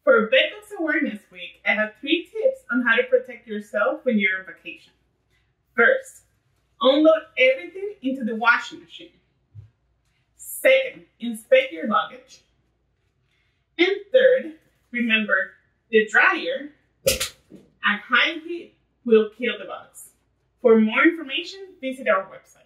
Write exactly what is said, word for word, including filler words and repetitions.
For Bedbug's Awareness Week, I have three tips on how to protect yourself when you're on vacation. First, unload everything into the washing machine. Second, inspect your luggage. And third, remember, the dryer at high heat will kill the bugs. For more information, visit our website.